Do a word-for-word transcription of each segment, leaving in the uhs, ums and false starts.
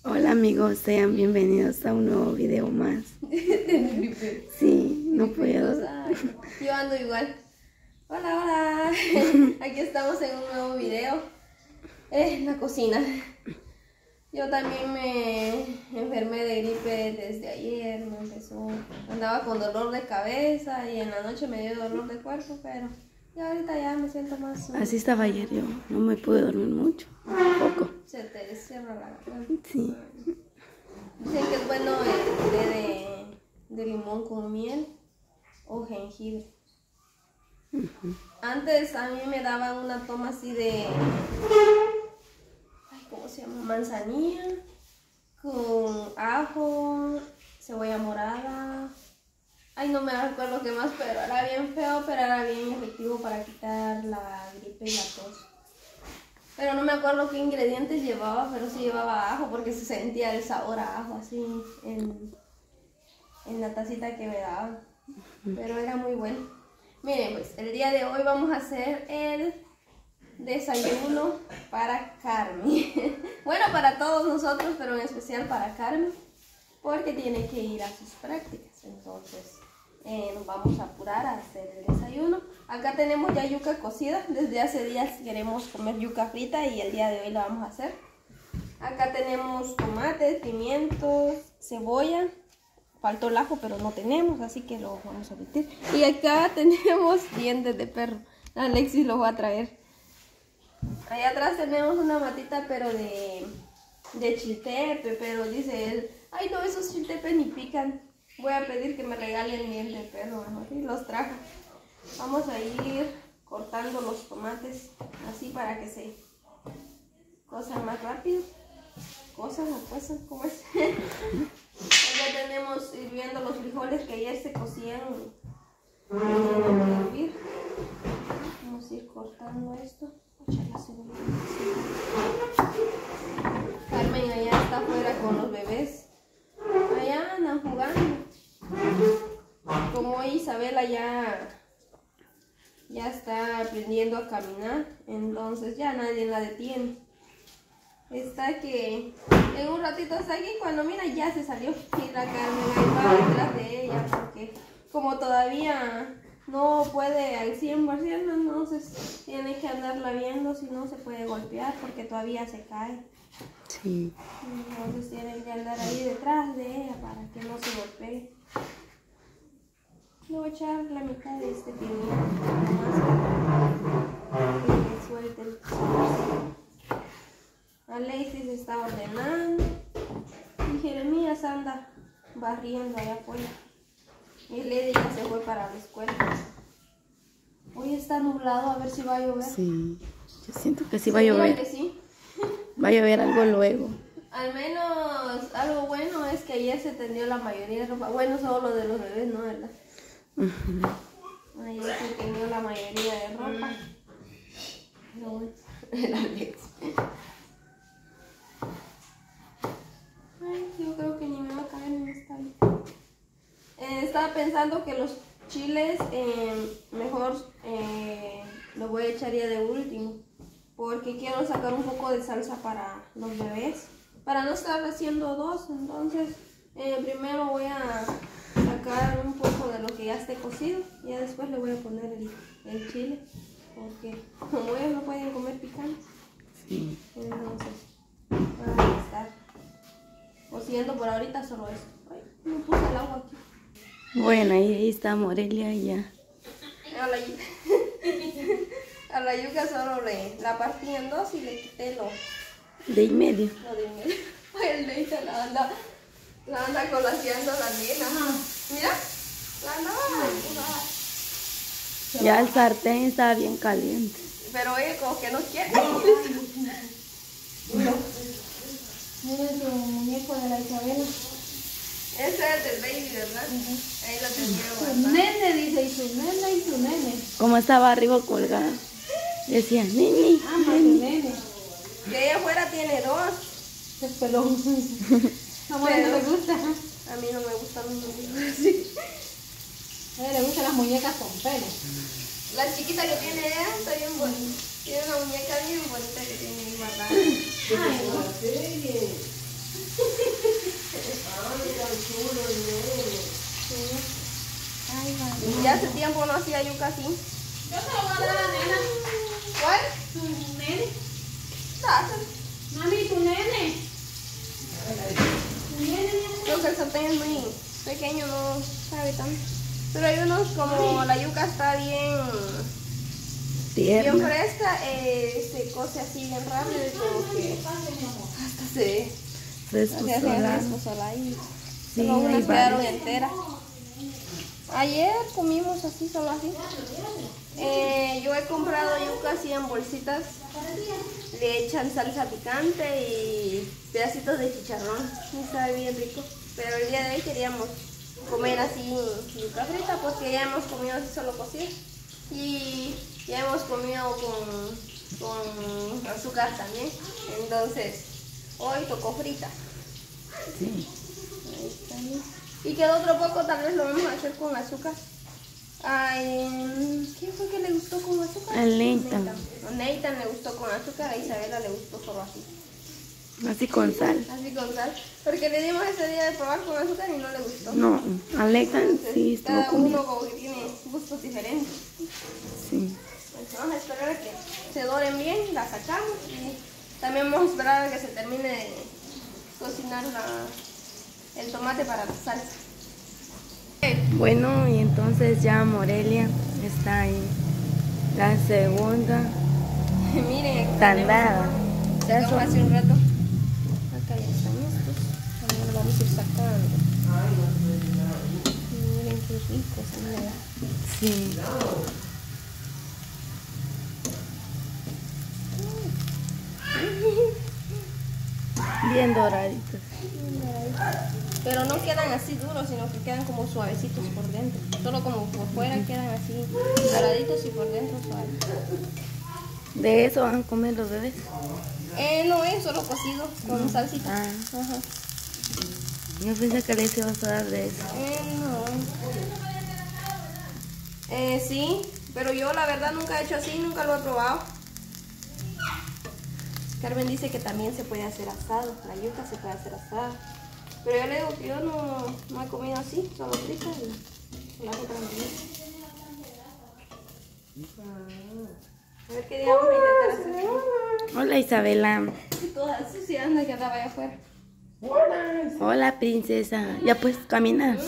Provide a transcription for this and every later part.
Hola amigos, sean bienvenidos a un nuevo video más. Sí, no puedo. Yo ando igual. Hola, hola. Aquí estamos en un nuevo video en la cocina. Yo también me enfermé de gripe desde ayer. Me empezó, andaba con dolor de cabeza y en la noche me dio dolor de cuerpo, pero ya ahorita ya me siento más. Así estaba ayer yo, no me pude dormir mucho, un poco. Se te cierra la garganta. Sí. Dicen que es bueno el té de, de limón con miel o jengibre. Uh-huh. Antes a mí me daban una toma así de, ay, ¿cómo se llama? Manzanilla con ajo, cebolla morada. Ay, no me acuerdo qué más, pero era bien feo, pero era bien efectivo para quitar la gripe y la tos. Pero no me acuerdo qué ingredientes llevaba, pero sí llevaba ajo porque se sentía el sabor a ajo así en, en la tacita que me daban. Pero era muy bueno. Miren, pues el día de hoy vamos a hacer el desayuno para Carmen. Bueno, para todos nosotros, pero en especial para Carmen, porque tiene que ir a sus prácticas. Entonces eh, nos vamos a apurar a hacer el desayuno. Acá tenemos ya yuca cocida. Desde hace días queremos comer yuca frita y el día de hoy la vamos a hacer. Acá tenemos tomates, pimientos, cebolla. Faltó el ajo, pero no tenemos, así que lo vamos a meter. Y acá tenemos dientes de perro. Alexis lo va a traer. Allá atrás tenemos una matita, pero de, de chiltepe, pero dice él, ay no, esos chiltepes ni pican. Voy a pedir que me regalen dientes de perro, mejor. Y los trajo. Vamos a ir cortando los tomates así para que se cosan más rápido. Cosan o cosan, ¿cómo es? Ya tenemos hirviendo los frijoles que ayer se cocieron. Vamos a ir cortando esto. Carmen allá está afuera con los bebés. Allá andan jugando. Como Isabela ya, ya está aprendiendo a caminar, entonces ya nadie la detiene. Está que en un ratito está aquí, cuando mira ya se salió y la Carmen ahí va detrás de ella porque como todavía no puede al cien por ciento, entonces tiene que andarla viendo, si no se puede golpear porque todavía se cae. Sí. Entonces tienen que andar ahí detrás de ella para que no se golpee. Le voy a echar la mitad de este pimiento para que suelte el sabor. Alexis se está ordenando y Jeremías anda barriendo allá afuera. Y Lady ya se fue para la escuela. Hoy está nublado, a ver si va a llover. Sí, yo siento que sí va a llover. Que sí. Va a llover algo luego. Al menos algo bueno es que ayer se tendió la mayoría de ropa. Bueno, solo de los bebés, ¿no? ¿Verdad? Uh-huh. Ayer se tendió la mayoría de ropa. Pero bueno, el Alex. Ay, yo creo que ni me va a caer en esta vida. Eh, estaba pensando que los chiles eh, mejor eh, los voy a echar ya de último. Porque quiero sacar un poco de salsa para los bebés. Para no estar haciendo dos. Entonces eh, primero voy a sacar un poco de lo que ya esté cocido. Y ya después le voy a poner el, el chile. Porque como ellos no pueden comer picante. Sí. Entonces van a estar cociendo por ahorita solo eso. Ay, me puse el agua aquí. Bueno, ahí, ahí está Morelia y ya. A la, a la yuca solo le, la partí en dos y le quité lo de en medio. Lo de en medio. Ay, el Leita la anda, la anda colaseando la nena. Mira, la andaba. Mm. Ya el sartén está bien caliente. Pero ella como que no quiere. Miren su muñeco de la Isabela. Ese es del baby, ¿verdad? Uh-huh. Ahí lo tenía guardado. Su nene, dice, y su nene, y su nene. Como estaba arriba colgada. Decía, nene. Ah, más su nene. Que ella afuera tiene dos. Es pelón. A Mora no le gusta. A mí no me gusta, a mí no me gusta así. A ella le gustan las muñecas con pelo. La chiquita que tiene ella está bien bonita. Tiene una muñeca bien bonita que tiene ahí guardada. Ay, no. hacía yuca así. Yo se lo voy a dar a la nena. ¿Cuál? Tu nene. Dáselo. Mami, tu nene. Tu nene, mi amor. Creo que el sartén es muy pequeño, no sabe tanto. Pero hay unos como la yuca está bien, bien Tierna. fresca, eh, se cose así bien rápido y como que hasta se, Fresco se hace solar. fresco sola y Sí, solo hay unas quedaron varios. enteras. Ayer comimos así, solo así. Eh, yo he comprado yuca así en bolsitas, le echan salsa picante y pedacitos de chicharrón, y sabe bien rico. Pero el día de hoy queríamos comer así yuca frita, pues que ya hemos comido así solo cocido y ya hemos comido con, con azúcar también, entonces hoy tocó frita. Sí. Ahí está, ¿no? Y quedó otro poco, tal vez lo vamos a hacer con azúcar. Ay, ¿quién fue que le gustó con azúcar? El Nathan. A Nathan le gustó con azúcar, a Isabela le gustó solo así. Así con sal. Así con sal. Porque le dimos ese día de probar con azúcar y no le gustó. No, Alexa Entonces, sí estuvo cada comiendo. uno como que tiene gustos diferentes. Sí. Pues vamos a esperar a que se doren bien, la sacamos y también vamos a esperar a que se termine de cocinar la, el tomate para la salsa. Bueno, y entonces ya Morelia está ahí. La segunda Miren, aquí tandada. tenemos- Ya sacamos son- hace un rato. Acá ya están estos. También lo vamos a ir sacando. Miren qué rico se mira. Sí. Bien doraditos. Pero no quedan así duros, sino que quedan como suavecitos por dentro. Solo como por fuera quedan así doraditos y por dentro suaves. ¿De eso van a comer los bebés? Eh, no es solo cocido con salsita. Ah. Ajá. Yo pensé que les ibas a dar de eso. Eh, no. Eh, sí, pero yo la verdad nunca he hecho así, nunca lo he probado. Carmen dice que también se puede hacer asado, la yuca se puede hacer asado. Pero yo le digo que yo no, no he comido así, solo frita y la otra manera. A ver qué día vamos a intentar hacer. Hola Isabela. Toda sucia anda que andaba allá afuera. Hola princesa. Ya puedes caminar.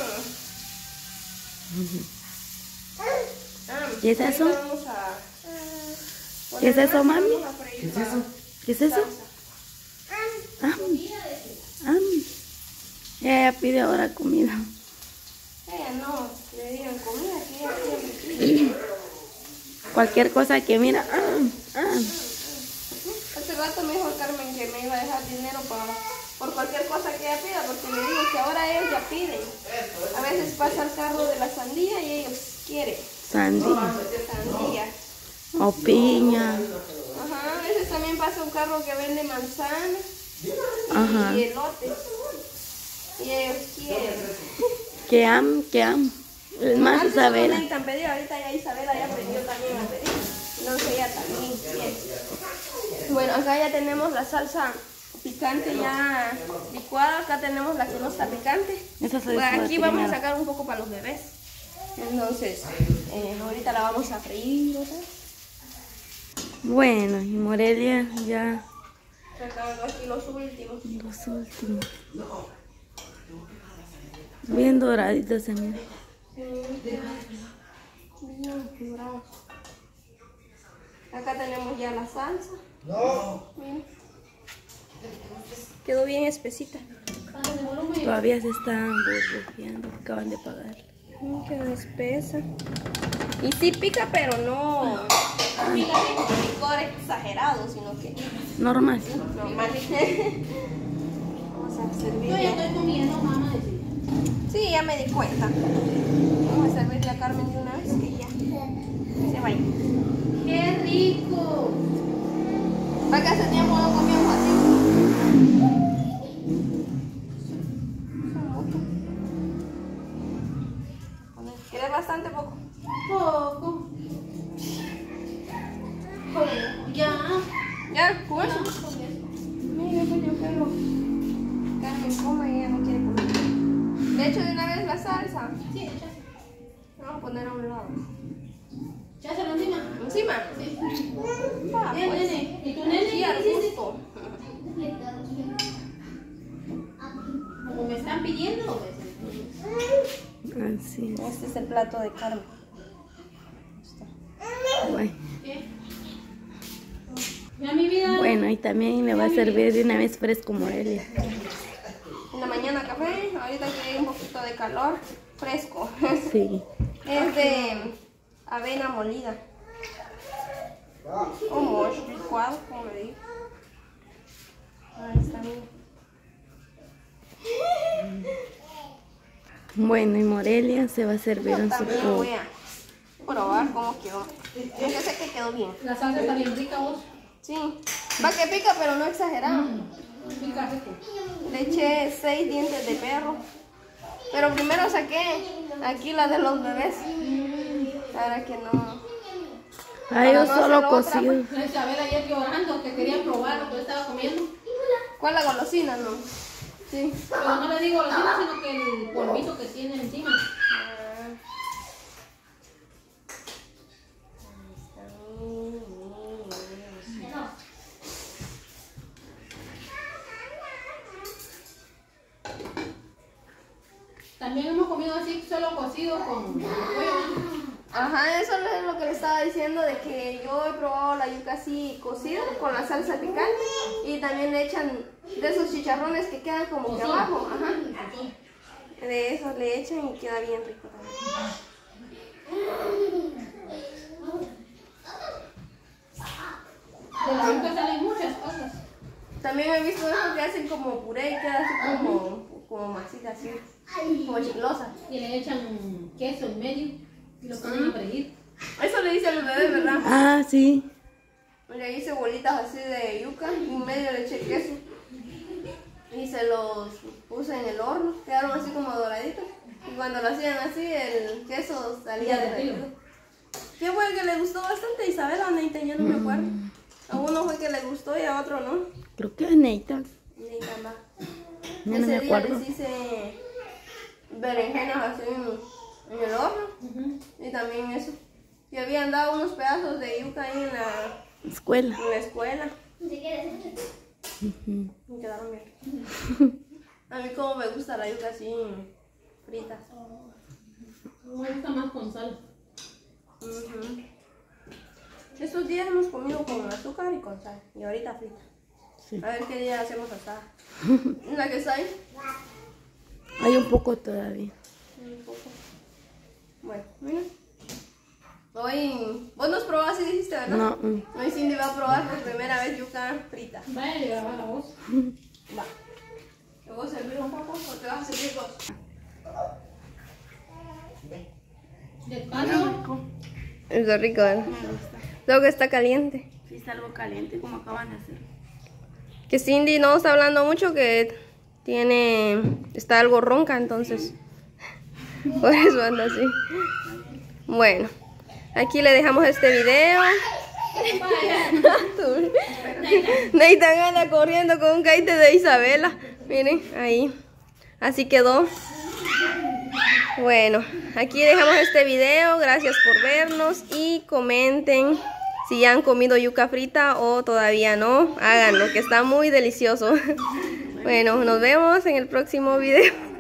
Ah, ¿Qué es eso? ahorita vamos a ¿Qué es eso, mami? vamos a freír ¿Qué es la eso? ¿Qué es eso? salsa. Ah, ah. Ella ya pide ahora comida. Ella no le dieron comida, que ella siempre pide. Cualquier cosa que mira. Ah, ah. Hace rato me dijo Carmen que me iba a dejar dinero para, por cualquier cosa que ella pida, porque le digo que ahora ellos ya piden. A veces pasa el carro de la sandía y ellos quieren Sandía. sandía. O piña. Ajá, a veces también pasa un carro que vende manzanas Ajá. y elotes. Y ellos quieren. Que am, que am. Es más Antes Isabela. solamente han pedido, ahorita ya Isabela ya aprendió también a pedir. Entonces ella también quiere. Bueno, acá ya tenemos la salsa picante ya licuada. Acá tenemos la que no está picante. Esa soy Por la aquí vamos a primera. sacar un poco para los bebés. Entonces, eh, ahorita la vamos a freír otra vez. Bueno, y Morelia ya Sacando aquí los últimos. los últimos. Bien doraditos se miran. Bien dorados. Acá tenemos ya la salsa. Miren. Quedó bien espesita. Todavía se están burbujeando, acaban de pagar. Mm, quedó espesa. Y sí pica, pero no pica con picor exagerado, sino que Normal. normal. Vamos a servir. Yo ya ya. estoy comiendo, mamá. Sí, ya me di cuenta. Vamos a servirle a Carmen de una vez que ya se vaya. ¡Qué rico! Acá hace tiempo no comíamos así. Son muchos. ¿Quieres bastante poco? Poco. Ya. ¿Ya? ¿Con eso? Mira, pues yo quiero. Carmen come y ella no quiere comer. Le echo de una vez la salsa. Sí, echa. Vamos a poner a un lado. Echáselo encima. ¿Encima? Sí. Ah, Bien, pues. nene. ¿Y tu nene? Sí, al ¿Qué hiciste? gusto. Como me están pidiendo, pues. Así es. Este es el plato de Carmen. Bueno. ¿Qué? Ya mi vida. Bueno, y también le va a servir de una vez fresco Morelia. En la mañana café, ahorita que hay un poquito de calor, fresco. Sí. Es de avena molida. O mosh licuado, como le digo. Ahí está, mira. Bueno, y Morelia se va a servir Yo en su también jugo. voy a probar cómo quedó. Yo sé que quedó bien. La salsa está bien rica, vos. Sí, va que pica, pero no exagerado. Pica rico. Le eché seis dientes de perro. Pero primero saqué aquí la de los bebés. Para que no. Ah, yo Para no solo hacer otra, cocido. La Isabel ayer llorando que quería probar lo que estaba comiendo. ¿Cuál la golosina, no? Sí. Pero no le digo golosina, sino que el polvito que tiene encima. Ah. También hemos comido así, solo cocido con pollo. Ajá, eso es lo que le estaba diciendo, de que yo he probado la yuca así cocida con la salsa picante y también le echan de esos chicharrones que quedan como que abajo. Ajá. De esos le echan y queda bien rico también. De la yuca salen muchas cosas. También he visto eso que hacen como puré y queda así como, como masita así, como chiclosa. Y le echan queso en medio y lo ponen a freír. Eso le hice a los bebés, ¿verdad? Ah, sí. Le hice bolitas así de yuca y en medio le eché queso. Y se los puse en el horno, quedaron así como doraditos. Y cuando lo hacían así, el queso salía derretido. ¿Qué fue el que le gustó bastante, Isabel o Neita? Yo no me acuerdo. A uno fue que le gustó y a otro no. Creo que es Neita. Neita más. Ya no Ese me día acuerdo. les hice berenjenas así en, en el horno. Ujú. Y también eso. Y habían dado unos pedazos de yuca ahí en la, Escuela. en la escuela. Ujú. Me quedaron bien. A mí como me gusta la yuca así frita. Me gusta más con sal. Ujú. Estos días hemos comido con azúcar y con sal. Y ahorita frita. Sí. A ver qué día hacemos asada. ¿La que está ahí? Hay un poco todavía. Un poco. Bueno, mira. Hoy, vos nos probaste y dijiste, ¿verdad? No. mm. Hoy Cindy va a probar por primera vez yuca frita. Vaya a grabar la voz. Va. ¿Te voy a servir un poco o te vas a servir dos? Despacio. Está rico, ¿verdad? Creo que está caliente. Sí, está algo caliente como acaban de hacer. Que Cindy no está hablando mucho, que tiene, está algo ronca, entonces por eso anda así. Bueno, aquí le dejamos este video. Nathan anda corriendo con un caite de Isabela. Miren, ahí. Así quedó. Bueno, aquí dejamos este video. Gracias por vernos y comenten si ya han comido yuca frita o todavía no. Háganlo, que está muy delicioso. Bueno, nos vemos en el próximo video.